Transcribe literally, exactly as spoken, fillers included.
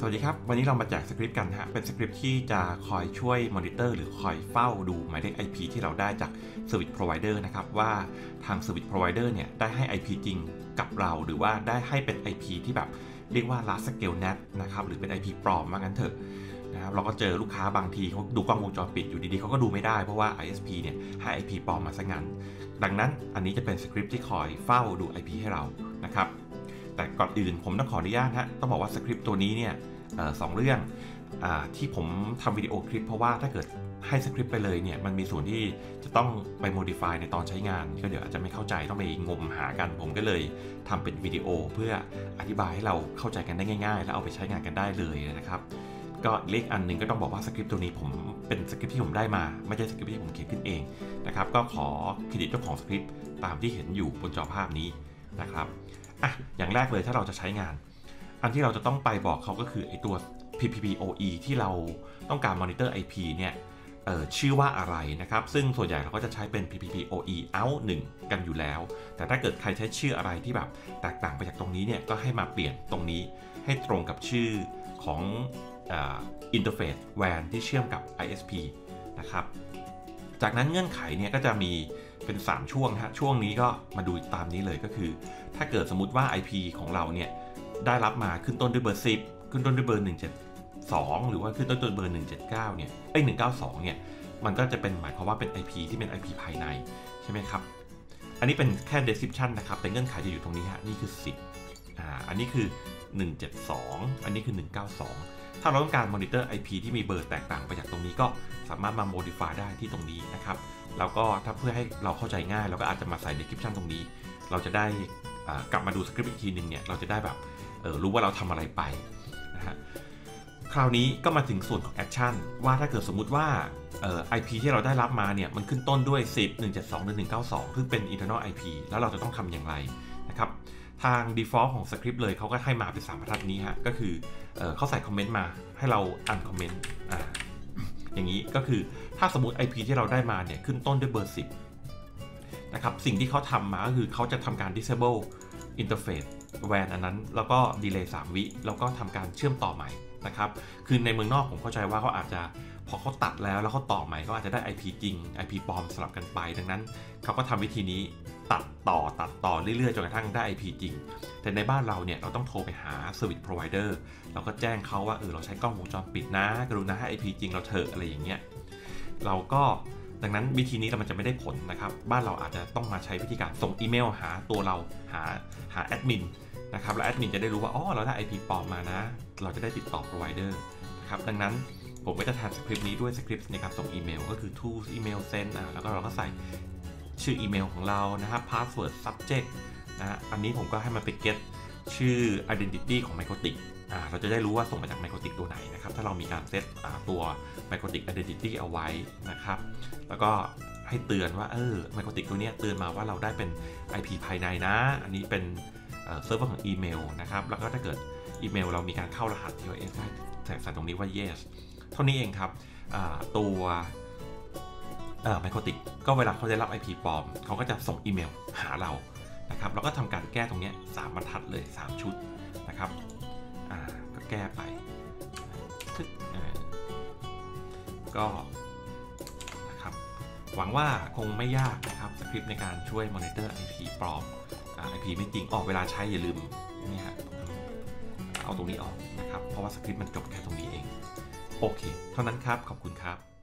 วัสดีครับวันนี้เรามาแจกสคริปต์กันฮะเป็นสคริปต์ที่จะคอยช่วยมอนิเตอร์หรือคอยเฝ้าดูหมายเลข ไอ พี ที่เราได้จาก Service Provider นะครับว่าทาง Service Provider เนี่ยได้ให้ ไอ พี จริงกับเราหรือว่าได้ให้เป็น ไอ พี ที่แบบเรียกว่า Large Scale เน็ต นะครับหรือเป็น ไอ พี ปลอมว่างั้นเถอะนะครับเราก็เจอลูกค้าบางทีเขาดูกล้องวงจรปิดอยู่ดีๆเขาก็ดูไม่ได้เพราะว่า ไอ เอส พี เนี่ยให้ ไอ พี ปลอมมาซะงั้นดังนั้นอันนี้จะเป็นสคริปต์ที่คอยเฝ้าดู ไอ พี ให้เรานะครับแต่ก่อนอื่นผมต้องขออนุญาตฮะต้องบอกว่าสคริปต์ตัวนี้เนี่ยสองเรื่องอที่ผมทำวิดีโอคลิปเพราะว่าถ้าเกิดให้สคริปต์ไปเลยเนี่ยมันมีส่วนที่จะต้องไป modify ในตอนใช้งานก็เดี๋ยวอาจจะไม่เข้าใจต้องไปงมหากันผมก็เลยทำเป็นวิดีโอเพื่ออธิบายให้เราเข้าใจกันได้ง่ายๆแล้วเอาไปใช้งานกันได้เลยนะครับก็เลขอันหนึ่งก็ต้องบอกว่าสคริปต์ตัวนี้ผมเป็นสคริปต์ที่ผมได้มาไม่ใช่สคริปต์ที่ผมเขียนขึ้นเองนะครับก็ขอเครดิตเจ้าของสคริปต์ตามที่เห็นอยู่บนจอภาพนี้นะครับอ่ะอย่างแรกเลยถ้าเราจะใช้งานอันที่เราจะต้องไปบอกเขาก็คือไอตัว พี พี พี โอ อี ที่เราต้องการมอนิเตอร์ ไอ พี เนี่ยเอ่อชื่อว่าอะไรนะครับซึ่งส่วนใหญ่เราก็จะใช้เป็น พี พี พี โอ อี out หนึ่งกันอยู่แล้วแต่ถ้าเกิดใครใช้ชื่ออะไรที่แบบแตกต่างไปจากตรงนี้เนี่ยก็ให้มาเปลี่ยนตรงนี้ให้ตรงกับชื่อของอินเทอร์เฟซ แวน ที่เชื่อมกับ ไอ เอส พี นะครับจากนั้นเงื่อนไขเนี่ยก็จะมีเป็นสามช่วงฮะช่วงนี้ก็มาดูตามนี้เลยก็คือถ้าเกิดสมมุติว่า ไอ พี ของเราเนี่ยได้รับมาขึ้นต้นด้วยเบอร์สิบขึ้นต้นด้วยเบอร์หนึ่งเจ็ดสองหรือว่าขึ้นต้นด้วยเบอร์หนึ่งเจ็ดเก้าเนี่ยเอ้ยหนึ่งเก้าสองเนี่ยมันก็จะเป็นหมายความว่าเป็น ไอ พี ที่เป็น ไอ พี ภายในใช่ไหมครับอันนี้เป็นแค่ description นะครับแต่เงื่อนไขจะอยู่ตรงนี้ฮะนี่คือสิบอ่าอันนี้คือหนึ่งเจ็ดสองอันนี้คือหนึ่งเก้าสองถ้าเราต้องการมอนิเตอร์ ไอ พี ที่มีเบอร์แตกต่างไปจากตรงนี้ก็สามารถมา modify ได้ที่ตรงนี้นะครับแล้วก็ถ้าเพื่อให้เราเข้าใจง่ายเราก็อาจจะมาใส่ description ตรงนี้เราจะได้กลับมาดูสคริปต์อีกทีหนึ่งเนี่ยเราจะได้แบบเออรู้ว่าเราทำอะไรไปนะฮะคราวนี้ก็มาถึงส่วนของแอคชั่นว่าถ้าเกิดสมมุติว่าเอ่อ ไอ พี ที่เราได้รับมาเนี่ยมันขึ้นต้นด้วยสิบ หนึ่งเจ็ดสองหรือหนึ่งเก้าสองซึ่งเป็น internal ไอ พี แล้วเราจะต้องทำอย่างไรนะครับทาง default ของสคริปต์เลยเขาก็ให้มาเป็นสามบรรทัดนี้ฮะก็คือเอ่อเขาใส่คอมเมนต์มาให้เราอ่านคอมเมนต์อ่าอย่างนี้ก็คือถ้าสมมุติ ไอ พี ที่เราได้มาเนี่ยขึ้นต้นด้วยเบอร์สิบนะครับสิ่งที่เขาทำมาก็คือเขาจะทำการ disable interface แวนอันนั้นแล้วก็ดีเลย์สามวิแล้วก็ทำการเชื่อมต่อใหม่นะครับคือในเมืองนอกผมเข้าใจว่าเขาอาจจะพอเขาตัดแล้วแล้วเขาต่อใหม่ก็อาจจะได้ ไอ พี จริง ไอ พี ปลอมสลับกันไปดังนั้นเขาก็ทำวิธีนี้ตัดต่อตัดต่อเรื่อยๆจนกระทั่งได้ ไอ พี จริงแต่ในบ้านเราเนี่ยเราต้องโทรไปหา Service Provider เราก็แจ้งเขาว่าเออเราใช้กล้องวงจรปิดนะกรุณาให้ ไอ พี จริงเราเถอะอะไรอย่างเงี้ยเราก็ดังนั้นวิธีนี้เรามันจะไม่ได้ผลนะครับบ้านเราอาจจะต้องมาใช้วิธีการส่งอีเมลหาตัวเราหาหาแอดมินนะครับแล้วแอดมินจะได้รู้ว่าอ๋อเราได้ ไอ พี ปลอมมานะเราจะได้ติดต่อ provider นะครับดังนั้นผมก็จะแทนสคริปต์นี้ด้วยสคริปต์ในการส่งอีเมลก็คือ to email send อ่ะแล้วก็เราก็ใส่ชื่ออีเมลของเรานะครับ password subject นะฮะอันนี้ผมก็ให้มันไป get ชื่อ identity ของ Microtik อ่าเราจะได้รู้ว่าส่งมาจาก Microtik ตัวไหนนะครับถ้าเรามีการเซตตัว Microtik identity เอาไว้นะครับแล้วก็ให้เตือนว่าเออ Microtik ตัวนี้เตือนมาว่าเราได้เป็น ไอ พี ภายในนะอันนี้เป็นเซิร์ฟเวอร์ของอีเมลนะครับแล้วก็ถ้าเกิดอีเมลเรามีการเข้ารหัส ที โอ เอส ได้ใส่ตรงนี้ว่า yes เท่านี้เองครับตัวเอ่อ Microtik ก็เวลาเขาได้รับ ไอ พี ปลอมเขาก็จะส่งอีเมลหาเรานะครับแล้วก็ทำการแก้ตรงนี้สามบรรทัดเลยสามชุดนะครับอ่าก็แก้ไปก็นะครับหวังว่าคงไม่ยากนะครับสคริปต์ในการช่วยมอนิเตอร์ ไอ พี ปลอม ไอ พี ไม่จริงออกเวลาใช้อย่าลืมนี่ฮะเอาตรงนี้ออกนะครับเพราะว่าสคริปต์มันจบแค่ตรงนี้เองโอเคเท่านั้นครับขอบคุณครับ